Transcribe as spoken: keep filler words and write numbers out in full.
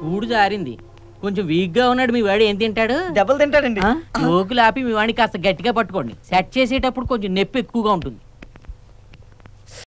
కూడు జారింది. కొంచెం వీక్ గా ఉన్నాడు మీ వాడు. ఏం తింటాడు? దెబ్బలు తింటాడండి. జోకులు ఆపి మీ వాడిని కాస్త గట్టిగా పట్టుకోండి. సెట్ చేసేటప్పుడు కొంచెం నొప్పి ఎక్కువగా ఉంటుంది.